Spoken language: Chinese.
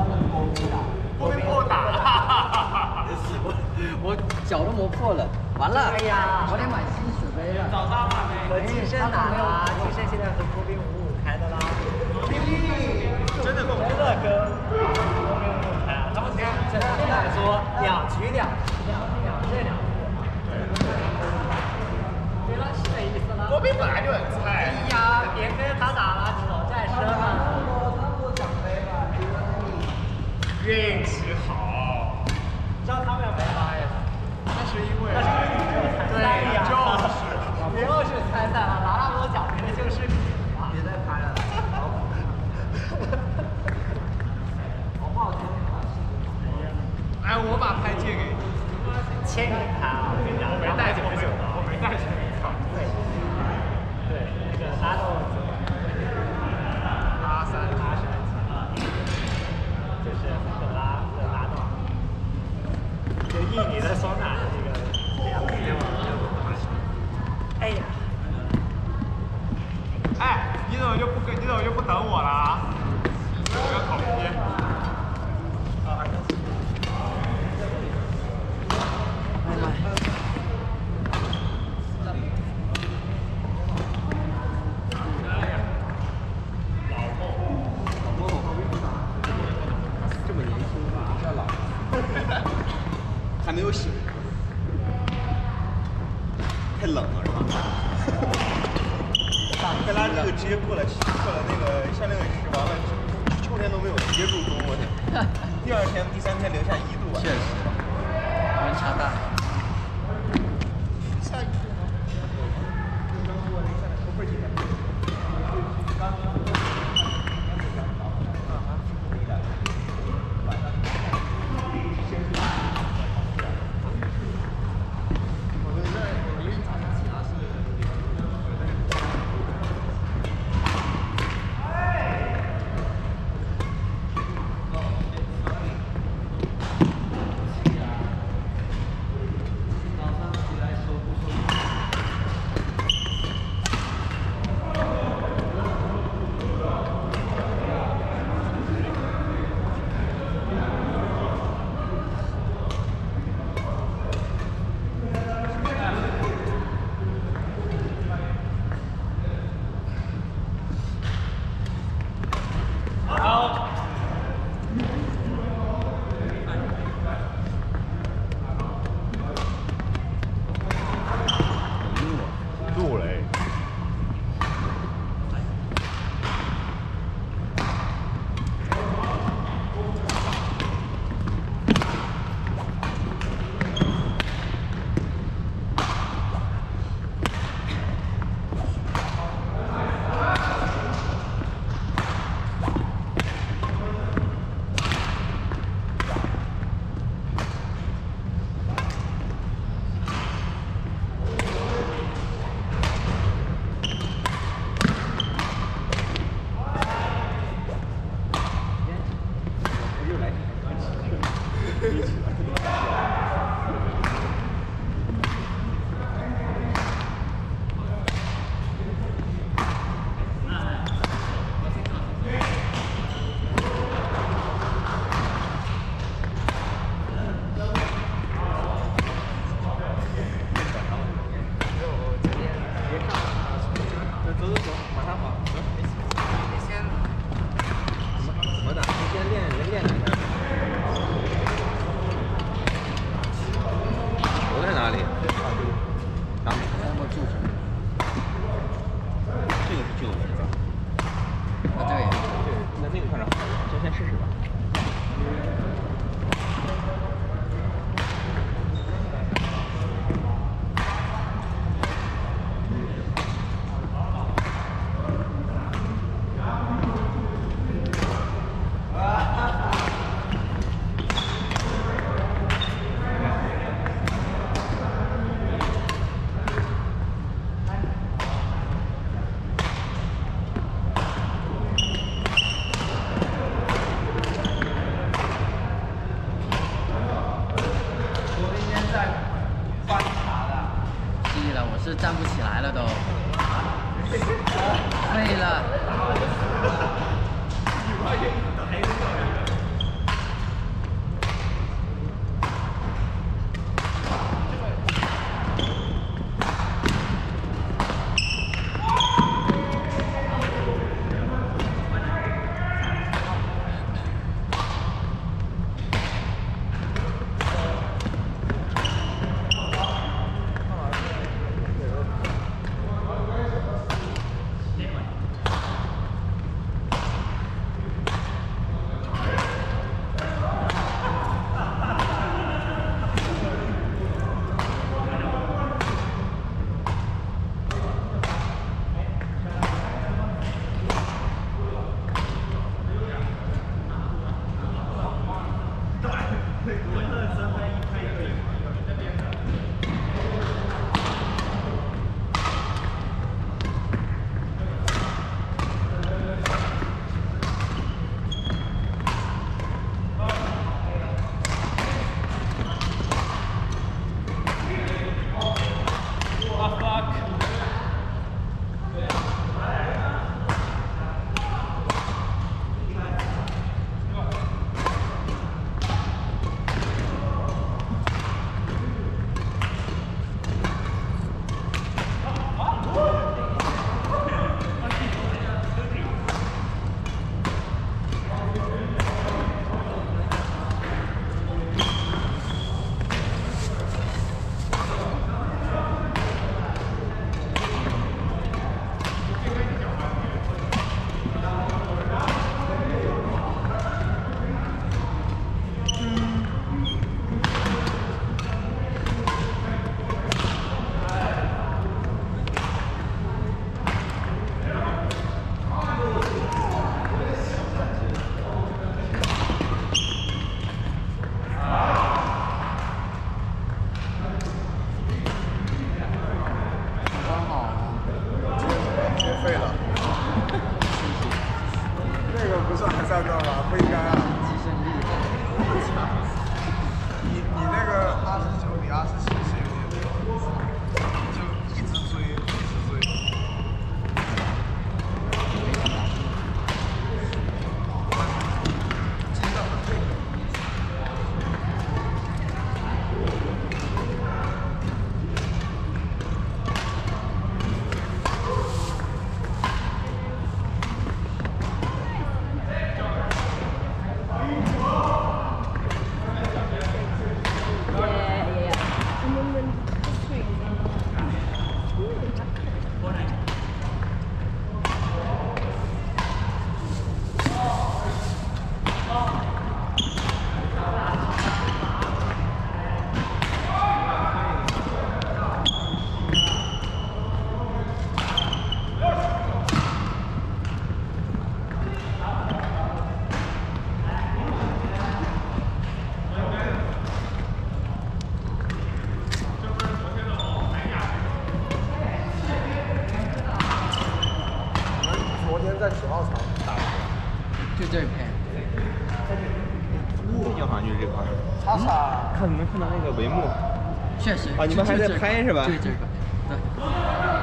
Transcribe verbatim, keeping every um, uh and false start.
我被破打了， 我我脚都磨破了，完了。哎呀，我得买新水杯了。 早上嘛， 和金生打啦，金生现在和国宾五五开的啦。 真的跟真的跟国宾五五开，他们现在现在说两局两两两胜两负。对了，是这意思了。 国宾本来就很菜。 哎呀，别跟他打了，挑战生了。 运气好， 知道他们俩没来呀？ 那是因为， 那是因为你没有参赛呀。 就是， 不要去参赛了，拿那么多奖杯的就是你啊！ 别再拍了。 我报警。 哎，我把拍借给你， 签名牌啊！我跟你讲， 我没带这么久，我没带签名卡。 对，对，那个拉到阿三阿三级，就是克拉克拉诺，就印尼的双打的这个两个对吧？哎呀， 哎，你怎么就不跟，你怎么就不等我了啊？我要考批。啊， 这么年轻，比较老。还没有醒。太冷了是吧？ 克拉这个直接过了过了那个夏令时，完了秋天都没有，直接入冬，我天！第二天、第三天零下一度啊！ 确实，温差大。 下雨吗？刚过零下的，不是几天？刚刚。 在十号场打， 就这一片。 这地方就是这块儿。 叉叉。 看能看到那个帷幕。 确实。 啊，你们还在拍是吧？ 就是这个。对。